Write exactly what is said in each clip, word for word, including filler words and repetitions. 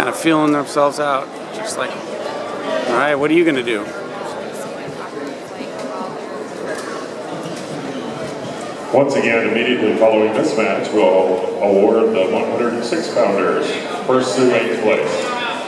kind of feeling themselves out. Just like, all right, what are you going to do? Once again, immediately following this match, we'll award the one hundred six pounders first through eighth place.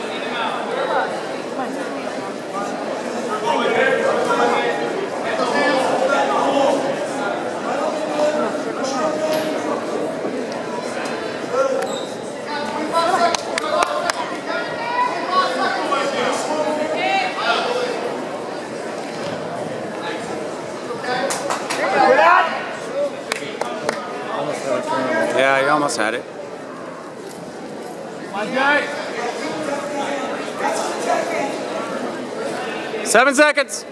Yeah, you almost had it. Seven seconds.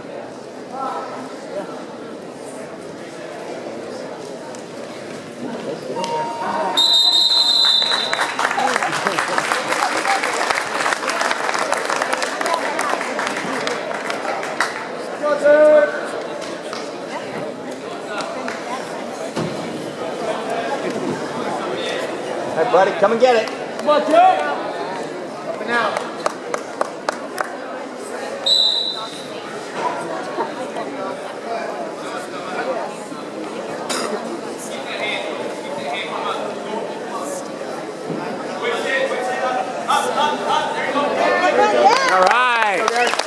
All right, buddy, come and get it. Come on, Jay. Up and out. All right.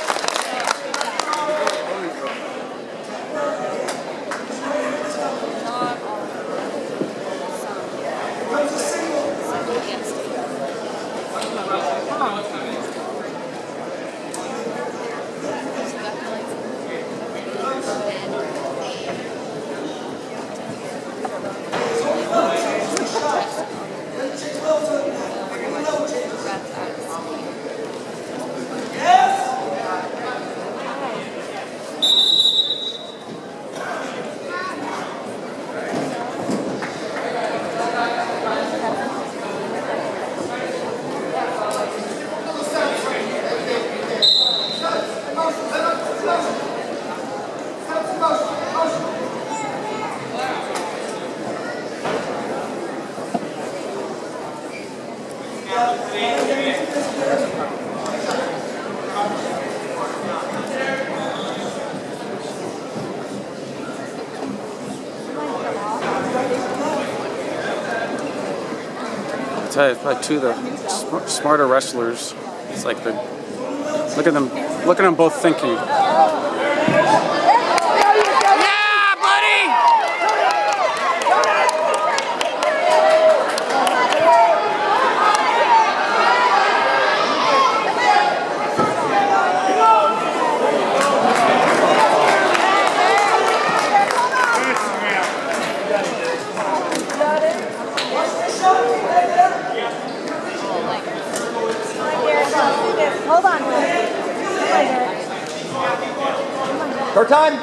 I tell you, it's probably two of the sm smarter wrestlers. It's like the look at them, look at them both thinking. Hold on. Short time.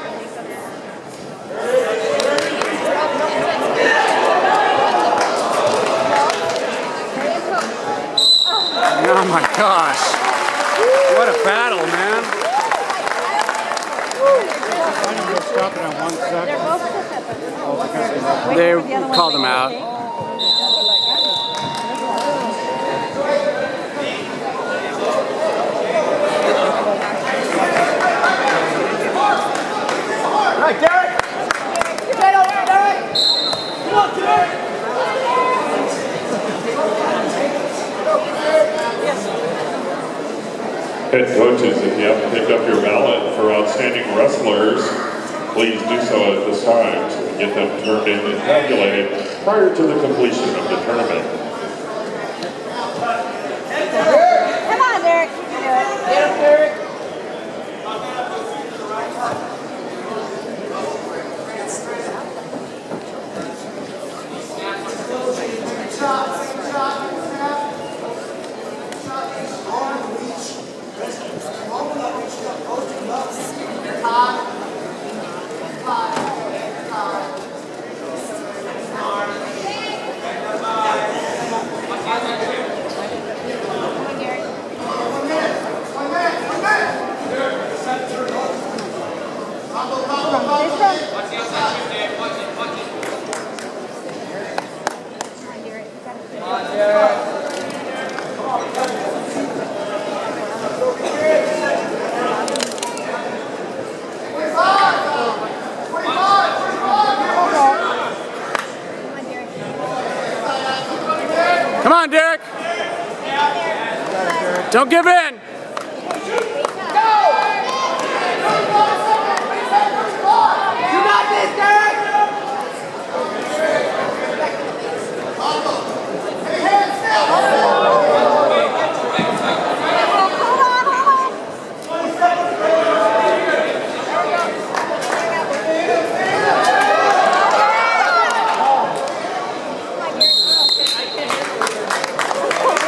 Oh my gosh. What a battle, man. They called him out. All right, Derek. Get over there, Derek. Come on, Derek. Head coaches, if you haven't picked up your ballot for outstanding wrestlers, please do so at this time so we get them turned in and calculated prior to the completion of the tournament. Come on, Derek. You can do it. Get him, Derek. Come on, Derek. Don't give in. You got this, Derek!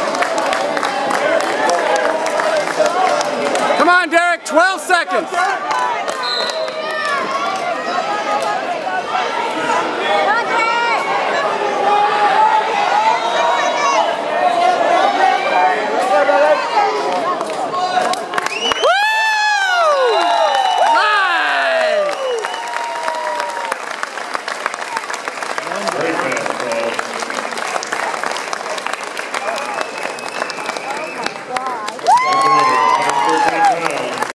Come on, Derek. twelve seconds.